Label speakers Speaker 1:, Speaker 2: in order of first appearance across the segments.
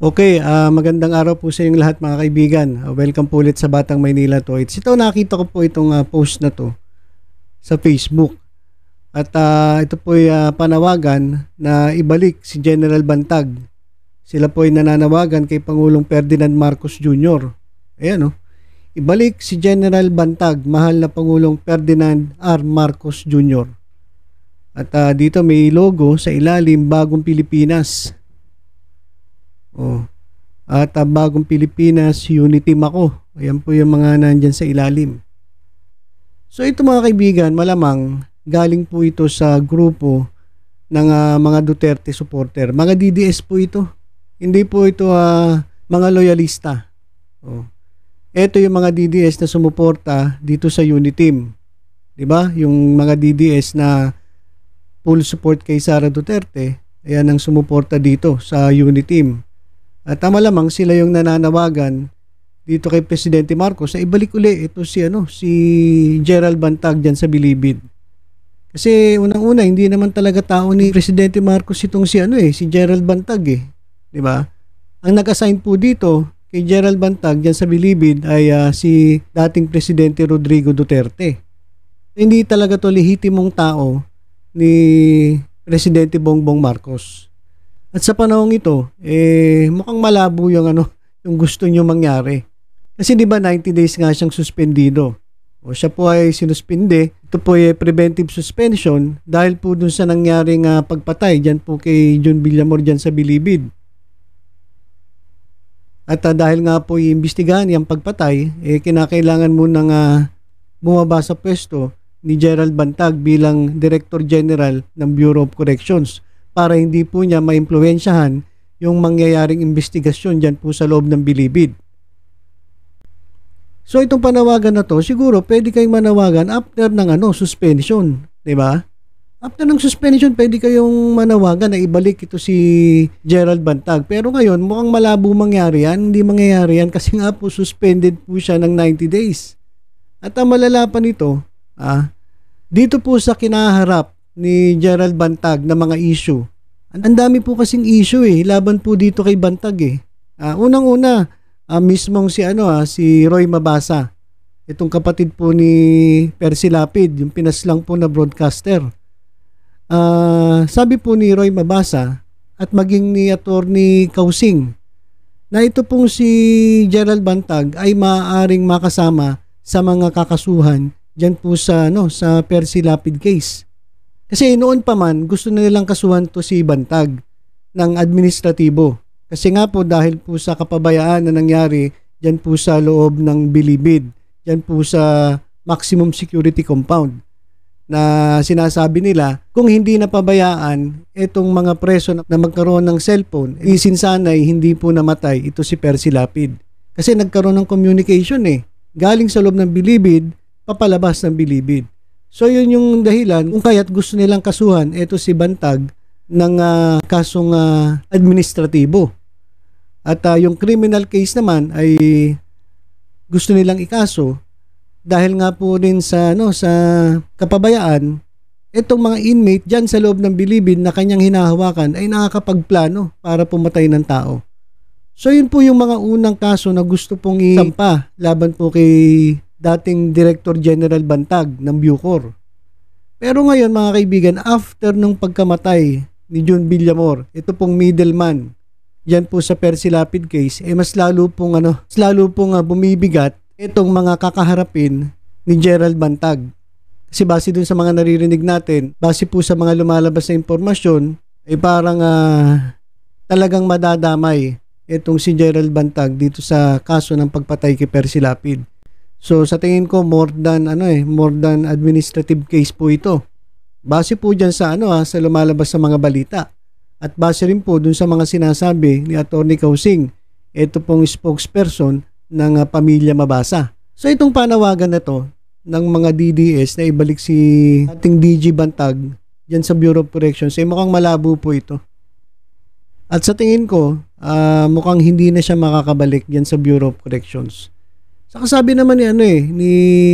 Speaker 1: Okay, magandang araw po sa inyong lahat mga kaibigan. Welcome po ulit sa Batang Maynila Toits. Ito, nakita ko po itong post na to sa Facebook. At ito po ay panawagan na ibalik si General Bantag. Sila po ay nananawagan kay Pangulong Ferdinand Marcos Jr. Ayan o. Ibalik si General Bantag, mahal na Pangulong Ferdinand R. Marcos Jr. At dito may logo sa ilalim, Bagong Pilipinas. Oh. At Bagong Pilipinas, Unity ako. Ayan po yung mga nandyan sa ilalim. So ito mga kaibigan, malamang galing po ito sa grupo ng mga Duterte supporter. Mga DDS po ito. Hindi po ito mga loyalista. Oh. Ito yung mga DDS na sumuporta dito sa Uniteam. 'Di ba? Yung mga DDS na full support kay Sara Duterte, ayan ang sumuporta dito sa Uniteam. At malamang sila yung nananawagan dito kay Presidente Marcos na ibalik uli ito si Gerald Bantag diyan sa Bilibid. Kasi unang-una hindi naman talaga tao ni Presidente Marcos itong si Gerald Bantag 'di ba? Ang nag-assign po dito kay Gerald Bantag diyan sa Bilibid ay si dating Presidente Rodrigo Duterte. Hindi talaga to lehitimong tao ni Presidente Bongbong Marcos. At sa panahong ito, mukhang malabo yung yung gusto niyo mangyari. Kasi 'di ba 90 days nga siyang suspendido. O siya po ay sinuspinde. Ito po ay preventive suspension dahil po dun sa nangyaring pagpatay diyan po kay John Villamor diyan sa Bilibid. At dahil nga po iimbestigahan yung pagpatay, kinakailangan munang bumaba sa pwesto ni Gerald Bantag bilang Director General ng Bureau of Corrections, para hindi po niya maimpluwensyahan yung mangyayaring investigasyon dyan po sa loob ng Bilibid. So itong panawagan na to, siguro pwede kayong manawagan after ng suspension, 'di ba? After ng suspension, pwede kayong manawagan na ibalik ito si Gerald Bantag. Pero ngayon, mukhang malabo mangyari yan. Hindi mangyayari yan kasi nga po suspended po siya ng 90 days. At ang malala pa nito, dito po sa kinaharap ni Gerald Bantag na mga issue. Ang dami po kasing issue laban po dito kay Bantag Unang-una, mismong si Roy Mabasa. Itong kapatid po ni Percy Lapid, yung pinaslang po na broadcaster. Sabi po ni Roy Mabasa at maging ni Attorney Kausing na ito pong si Gerald Bantag ay maaaring makasama sa mga kakasuhan diyan po sa Percy Lapid case. Kasi noon pa man, gusto na nilang kasuhan to si Bantag ng administratibo. Kasi nga po dahil po sa kapabayaan na nangyari dyan po sa loob ng Bilibid, dyan po sa maximum security compound, na sinasabi nila kung hindi napabayaan itong mga preso na magkaroon ng cellphone, isinsanay hindi po namatay ito si Percy Lapid. Kasi nagkaroon ng communication galing sa loob ng Bilibid, papalabas ng Bilibid. So yun yung dahilan kung kaya't gusto nilang kasuhan ito si Bantag ng kasong administratibo. At yung criminal case naman ay gusto nilang ikaso dahil nga po rin sa kapabayaan, itong mga inmate diyan sa loob ng Bilibid na kanyang hinahawakan ay nakakapagplano para pumatay ng tao. So yun po yung mga unang kaso na gusto pong isampa laban po kay dating Director General Bantag ng Bucor. Pero ngayon mga kaibigan, after nung pagkamatay ni John Villamor, ito pong middleman diyan po sa Percy Lapid case, mas lalo pong bumibigat itong mga kakaharapin ni Gerald Bantag. Kasi base dun sa mga naririnig natin, base po sa mga lumalabas na impormasyon, ay parang talagang madadamay itong si Gerald Bantag dito sa kaso ng pagpatay kay Percy Lapid. So sa tingin ko more than administrative case po ito. Base po diyan sa sa lumalabas sa mga balita. At base rin po dun sa mga sinasabi ni Attorney Kausing, ito pong spokesperson ng pamilya Mabasa. So itong panawagan na to ng mga DDS na ibalik si ating DG Bantag diyan sa Bureau of Corrections, mukhang malabo po ito. At sa tingin ko, mukhang hindi na siya makakabalik diyan sa Bureau of Corrections. Saka sabi naman ni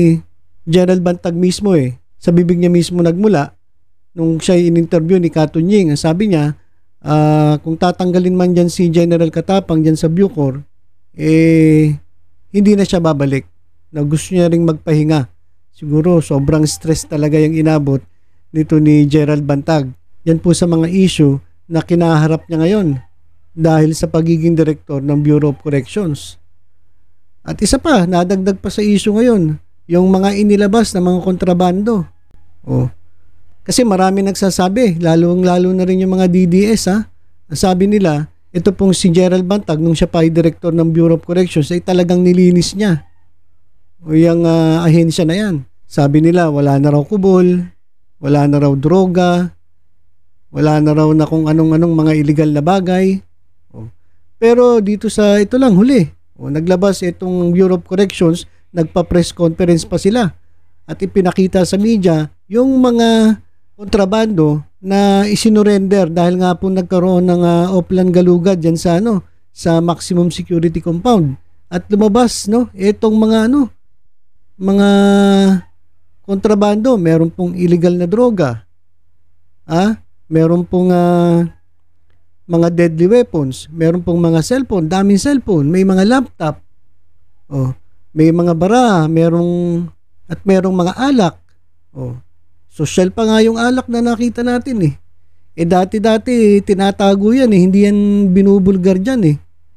Speaker 1: Gerald Bantag mismo sa bibig niya mismo nagmula nung siya in-interview ni Katunying, sabi niya Kung tatanggalin man dyan si General Katapang dyan sa Bucor, hindi na siya babalik. Na gusto niya ring magpahinga. Siguro sobrang stress talaga yung inabot nito ni Gerald Bantag. Yan po sa mga issue na kinaharap niya ngayon dahil sa pagiging direktor ng Bureau of Corrections. At isa pa, nadagdag pa sa issue ngayon, yung mga inilabas na mga kontrabando. Kasi marami nagsasabi, lalo na rin yung mga DDS Ang sabi nila, ito pong si Gerald Bantag, nung siya pa ay director ng Bureau of Corrections, ay talagang nilinis niya. Yung ahensya na yan. Sabi nila, wala na raw kubol, wala na raw droga, wala na raw na kung anong-anong mga illegal na bagay. Pero dito sa ito lang huli, naglabas itong Bureau of Corrections, nagpa-press conference pa sila at ipinakita sa media yung mga kontrabando na isinurrender dahil nga po nagkaroon ng Oplan Galugad dyan sa sa maximum security compound. At lumabas itong mga kontrabando, meron pong illegal na droga. Meron pong mga deadly weapons, meron pong mga cellphone, daming cellphone, may mga laptop. May mga bara, merong mga alak. Social pa nga yung alak na nakita natin . Dati-dati tinatago yan hindi yan binubulgar dyan .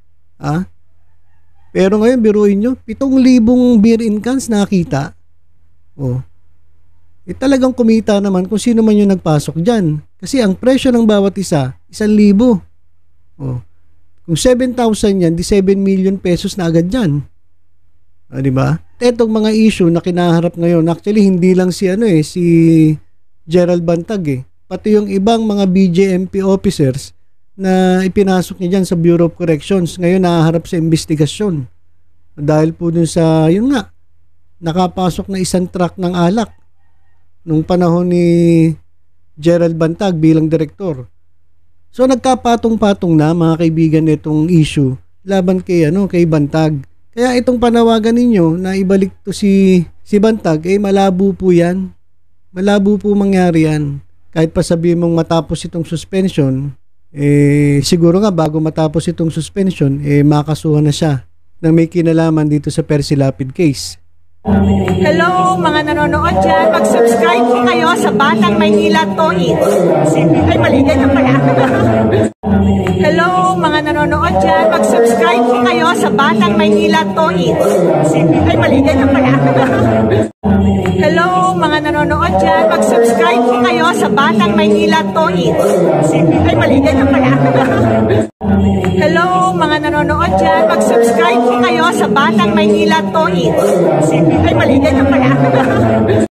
Speaker 1: Pero ngayon biruin nyo, 7,000 beer in cans nakita. Talagang kumita naman kung sino man yung nagpasok dyan. Kasi ang presyo ng bawat isa, 1,000. Kung 7,000 yan, di 7 million pesos na agad dyan. Diba? Etong mga issue na kinaharap ngayon, actually hindi lang si Gerald Bantag pati yung ibang mga BJMP officers na ipinasok niya dyan sa Bureau of Corrections ngayon nahaharap sa investigasyon dahil po dun sa nakapasok na isang truck ng alak nung panahon ni Gerald Bantag bilang direktor. So nagkapatong-patong na mga kaibigan nitong issue laban kay Bantag. Kaya itong panawagan ninyo na ibalik to si Bantag, malabo po yan. Malabo po mangyari yan. Kahit pa sabihin mong matapos itong suspension, siguro nga bago matapos itong suspension, makasuhan na siya na may kinalaman dito sa Percy Lapid case.
Speaker 2: Hello mga nanonood dyan, mag-subscribe po kayo sa Batang Maynila Toits. Ay mali, ganyan pala. Hello mga nanonood dyan, mag-subscribe po kayo sa Batang Maynila Toits. Ay mali, ganyan pala. Hello mga nanonood dyan, mag-subscribe po kayo sa Batang Maynila Toits. Ay mali, ganyan pala. Hello mga nanonood dyan, mag-subscribe po kayo sa Batang Maynila Toits. Ay mali, ganyan pala.